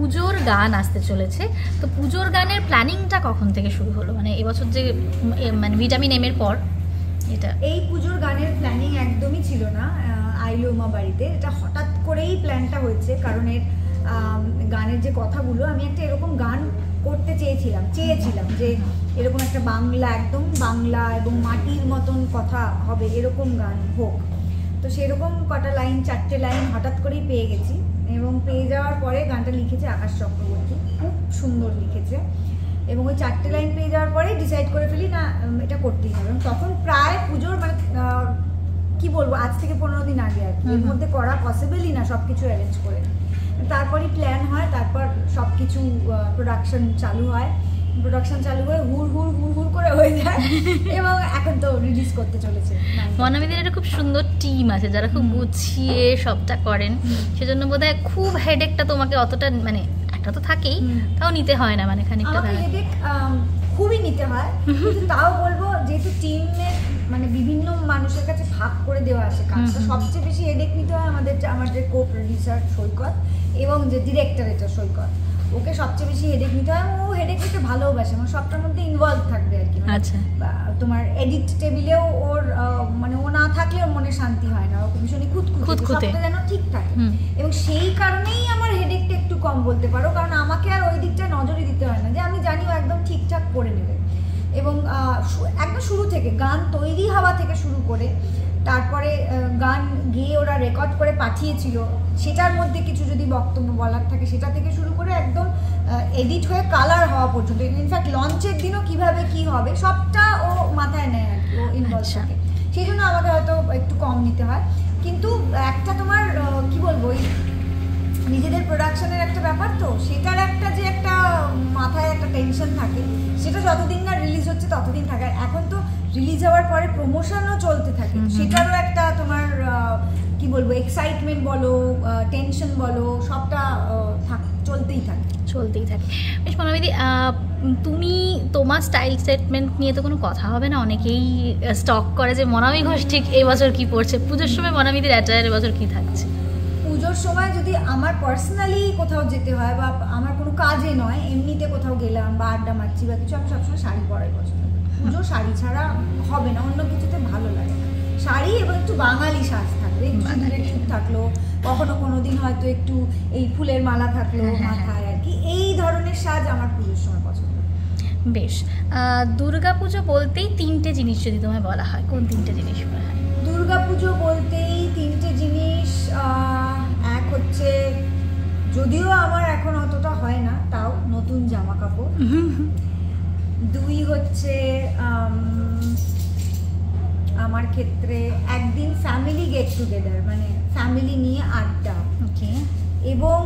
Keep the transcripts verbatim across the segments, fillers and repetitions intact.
পুজোর গান আসতে চলেছে, তো পুজোর গানের প্ল্যানিংটা কখন থেকে শুরু হলো? মানে এবছর যে মানে ভিটামিন এম এর পর এটা এই পুজোর গানের প্ল্যানিং একদমই ছিল না আইলো উমা বাড়িতে। এটা হঠাৎ করেই প্ল্যানটা হয়েছে, কারণ এর গানের যে কথাগুলো, আমি একটা এরকম গান করতে চেয়েছিলাম চেয়েছিলাম যে এরকম একটা বাংলা, একদম বাংলা এবং মাটির মতন কথা হবে এরকম গান হোক। তো সেরকম কটা লাইন, চারটে লাইন হঠাৎ করেই পেয়ে গেছি, এবং পেয়ে যাওয়ার পরে গানটা লিখেছে আকাশ চক্রবর্তী, খুব সুন্দর লিখেছে। এবং ওই চারটে লাইন পেয়ে যাওয়ার পরে ডিসাইড করে ফেলি না এটা করতেই হবে। তখন প্রায় পুজোর মানে কি বলবো, আজ থেকে পনেরো দিন আগে আর কি, এর মধ্যে করা পসিবলই না সব কিছু অ্যারেঞ্জ করে। তারপরই প্ল্যান হয়, তারপর সব কিছু প্রোডাকশন চালু হয়, প্রোডাকশন চালু হয়ে হুর হুর হুর হুর করে হয়ে যায়, এবং এখন তো রিলিজ করতে চলেছে। মনামিদের একটা খুব সুন্দর টিম আছে যারা খুব গুছিয়ে সবটা করেন, সেজন্য বোধহয় খুব হেডেকটা তোমাকে অতটা, মানে একটা তো থাকেই, তাও নিতে হয় না, মানে খানিকটা হেডেক খুবই নিতে হয়। কিন্তু তাও বলবো, যেহেতু টিমের মানে বিভিন্ন মানুষের কাছে ভাগ করে দেওয়া আছে কাজটা, সবচেয়ে বেশি হেডেক নিতে হয় আমাদের আমাদের কো প্রডিউসার সৈকত এবং যে ডিরেক্টর এটা সৈকত, ওকে সবচেয়ে বেশি হেডেক নিতে হয়। ও হেডেক নিতে ভালোবাসে, মানে সবটার মধ্যে ইনভলভ থাকবে আর কি। আচ্ছা, তোমার এডিট টেবিলেও ওর মানে ও না থাকলে ওর মনে শান্তি হয় না, ও ভীষণই খুঁতখুঁতে, সবটা যেন ঠিক থাকে। এবং সেই কারণেই আমার হেডেকটা একটু কম বলতে পারো, কারণ আমাকে আর ওই দিকটা নজরই দিতে হয় না, যে আমি জানি ও একদম ঠিকঠাক করে নেবে। এবং একদম শুরু থেকে গান তৈরি হওয়া থেকে শুরু করে, তারপরে গান গিয়ে ওরা রেকর্ড করে পাঠিয়েছিল, সেটার মধ্যে কিছু যদি বক্তব্য বলার থাকে সেটা থেকে শুরু করে একদম এডিট হয়ে কালার হওয়া পর্যন্ত, ইনফ্যাক্ট লঞ্চের দিনও কিভাবে কি হবে সবটা ও মাথায় নেয় আর কি, ও ইনভলভ থাকে। সেই জন্য আমাকে হয়তো একটু কম নিতে হয়। কিন্তু একটা তোমার কি বলবো, ওই নিজেদের প্রোডাকশনের একটা ব্যাপার, তো সেটার একটা যে একটা মাথায় একটা টেনশন থাকে, সেটা যতদিন না রিলিজ হচ্ছে ততদিন থাকে। এখন তো রিলিজ হওয়ার পরে প্রমোশনও চলতে থাকে, সেটারও একটা তোমার কি বলবো এক্সাইটমেন্ট বলো, টেনশন বলো, সবটা চলতেই থাকে চলতেই থাকে বেশ। মনামিদি, তুমি তোমার স্টাইল স্টেটমেন্ট নিয়ে তো কোনো কথা হবে না? অনেকেই স্টক করে যে মনামি ঘোষ ঠিক এই বছর কি পড়ছে, পুজোর সময় মনামিদির অ্যাটায়ার এবছর কি থাকছে? পুজোর সময় যদি আমার পার্সোনালি কোথাও যেতে হয়, বা আমার কোনো কাজে নয়, এমনিতে কোথাও গেলাম বা আড্ডা মারছি বা কিছু, আমি সবসময় শাড়ি পরাই পছন্দ করি। পুজো শাড়ি ছাড়া হবে না, অন্য কিছুতে ভালো লাগে না। শাড়ি এবং একটু বাঙালি সাজ থাকবে, একটু থাকলো, কখনো কোনো দিন হয়তো একটু এই ফুলের মালা থাকলো মাথায় আর কি, এই ধরনের সাজ আমার পুজোর সময় পছন্দ। বেশ, দুর্গা পুজো বলতেই তিনটে জিনিস যদি তোমায় বলা হয়, কোন তিনটে জিনিস বলা হয়? দুর্গা পুজো বলতেই তিনটে জিনিস, এক হচ্ছে, যদিও আমার এখন অতটা হয় না, তাও নতুন জামা কাপড়। দুই হচ্ছে আমার ক্ষেত্রে একদিন ফ্যামিলি গেট টুগেদার, মানে ফ্যামিলি নিয়ে আড্ডা। ওকে। এবং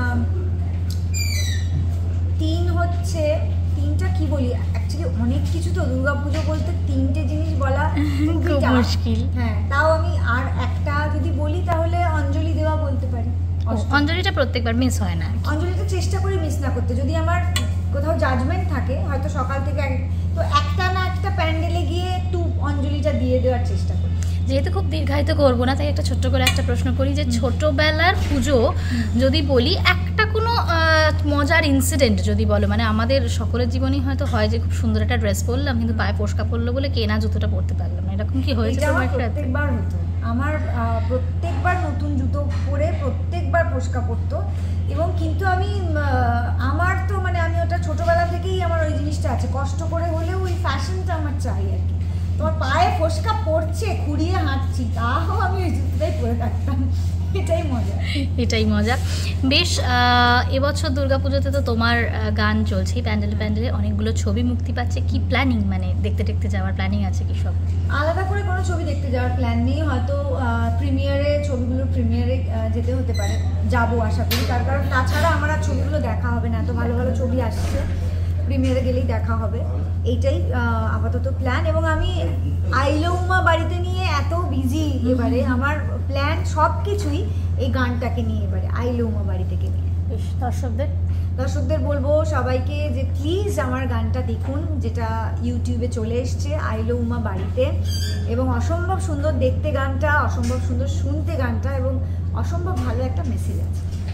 তিন হচ্ছে, তিনটা কি বলি, অ্যাকচুয়ালি অনেক কিছু তো, দুর্গাপুজো বলতে তিনটে জিনিস বলা খুব মুশকিল। হ্যাঁ, তাও আমি আর একটা যদি বলি তাহলে অঞ্জলি দেওয়া বলতে পারি। অঞ্জলিটা প্রত্যেকবার মিস হয় না, অঞ্জলিটা চেষ্টা করি মিস না করতে। যদি আমার কোথাও জাজমেন্ট থাকে, হয়তো সকাল থেকে তো একটা না একটা প্যান্ডেলে গিয়ে একটু অঞ্জলিটা দিয়ে দেওয়ার চেষ্টা করি। যেহেতু খুব দীর্ঘায়িত করবো না, তাই একটা ছোট্ট করে একটা প্রশ্ন করি, যে ছোটবেলার পুজো যদি বলি, একটা কোনো মজার ইনসিডেন্ট যদি বলো, মানে আমাদের সকলের জীবনেই হয়তো হয় যে খুব সুন্দর একটা ড্রেস পরলাম, কিন্তু পায়ে ফোসকা পড়লো বলে কেনা জুতোটা পরতে পারলাম না, এরকম কি হয়েছে? প্রত্যেকবার হতো আমার, প্রত্যেকবার নতুন জুতো পরে প্রত্যেকবার ফোসকা পড়তো। এবং কিন্তু আমি আমার তো মানে আমি ওটা ছোটবেলা থেকেই আমার ওই জিনিসটা আছে, কষ্ট করে হলেও ওই ফ্যাশনটা আমার চাই আর কি। তোমার পায়ে ফোসকা পড়ছে, খুঁড়িয়ে হাঁটছি, তাও আমি ওই জুতোটাই পরে থাকতাম, এটাই মজা, এটাই মজা। বেশ, এবছর দুর্গাপুজোতে তো তোমার গান চলছেই, প্যান্ডেলে প্যান্ডেলে অনেকগুলো ছবি মুক্তি পাচ্ছে, কি প্ল্যানিং, মানে দেখতে দেখতে যাওয়ার প্ল্যানিং আছে কি? সব আলাদা করে কোনো ছবি দেখতে যাওয়ার প্ল্যান নেই, হয়তো প্রিমিয়ারে, ছবিগুলোর প্রিমিয়ারে যেতে হতে পারে, যাবো আশা করি। তার কারণ তাছাড়া আমার আর ছবিগুলো দেখা হবে না, এত ভালো ভালো ছবি আসছে, প্রিমিয়ারে গেলেই দেখা হবে, এইটাই আপাতত প্ল্যান। এবং আমি আইলো উমা বাড়িতে নিয়ে এত বিজি এবারে, আমার প্ল্যান সব কিছুই এই গানটাকে নিয়ে, এবারে আইলো উমা বাড়ি থেকে নিয়ে। দর্শকদের দর্শকদের বলবো সবাইকে যে প্লিজ আমার গানটা দেখুন, যেটা ইউটিউবে চলে এসছে, আইলো উমা বাড়িতে। এবং অসম্ভব সুন্দর দেখতে গানটা, অসম্ভব সুন্দর শুনতে গানটা, এবং অসম্ভব ভালো একটা মেসেজ আছে।